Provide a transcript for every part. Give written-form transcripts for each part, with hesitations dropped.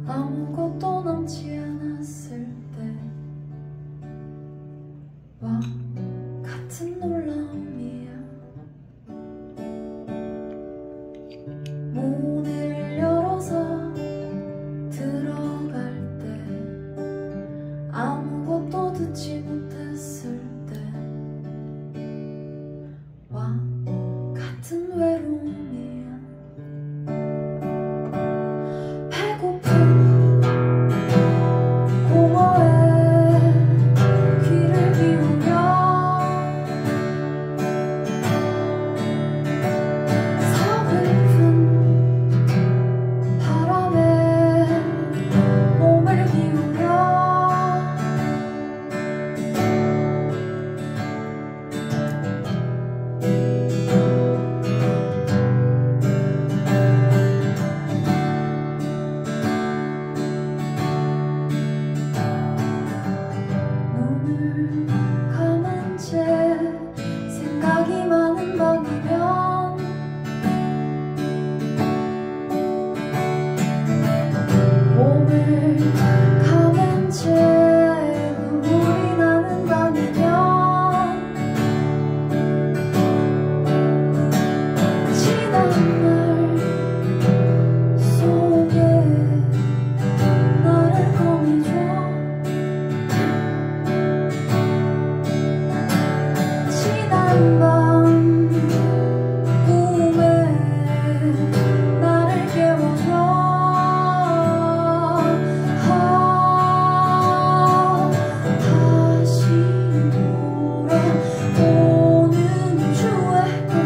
아무것도 남지 않았을 때와 같은 놀라움이야. 문을 열어서 들어갈 때 아무것도 듣지 못했을 때와 같은 외로움이야. 배고픈 공허에 귀를 기울여 서글픈 바람에 몸을 기울여 눈을 감은 채 생각이 많은 밤이면 몸을 감은 채 눈물이 나는 밤이면 지난 날 속에 나를 꺼내줘. 지난 밤 꿈에 나를 깨워줘. 다시 돌아오는 주의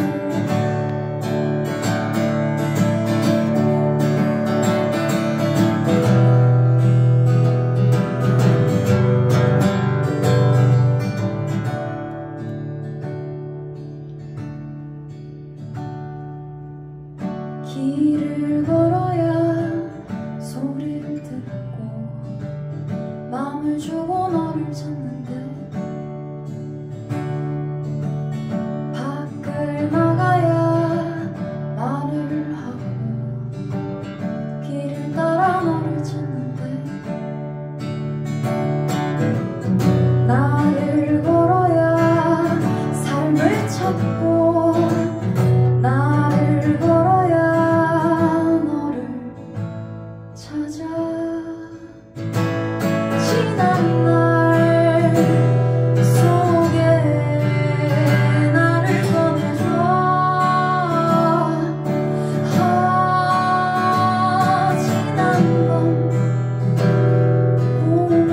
길을 걸어야 소리를 듣고 마음을 주고 너를 찾는데 밖을 나가야 말을 하고 길을 따라 너를 찾는데 나를 걸어야 삶을 찾고 나를 걸어야 너를 찾아. 지난 날 속에 나를 꺼내줘. 지난 밤 꿈에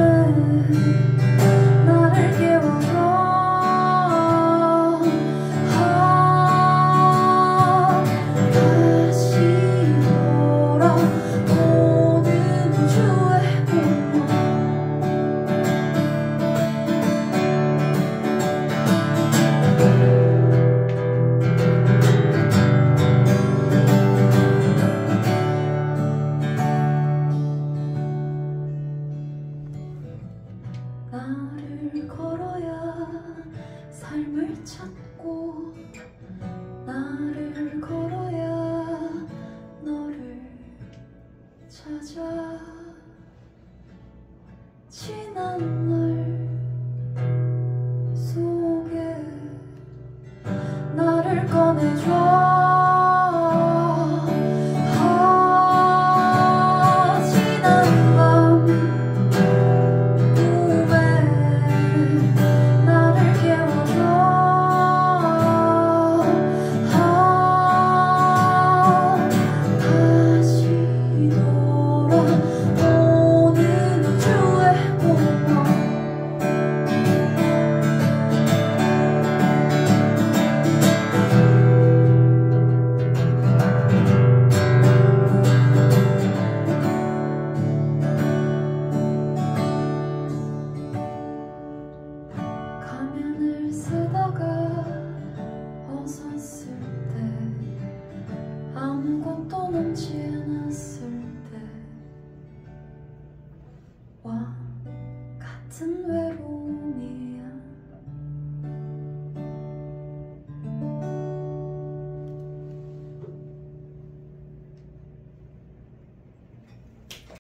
나를 깨워줘. 다시 돌아오는 주의 공원. 나를 걸어야 삶을 찾고 나를 걸어야 너를 찾아. 지난 날 속에 나를 꺼내줘. 지난 밤 꿈에 나를 깨워줘. 다시 돌아오는 주의 공원. 가면을 쓰다가 벗었을 때 아무것도 남지 않았을 때와 같은 외로움.